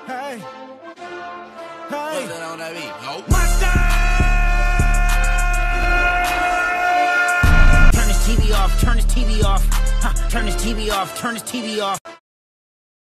Hey. What's that on that beat? Nope. Turn his TV off, turn his TV off. Turn his TV off, turn his TV off.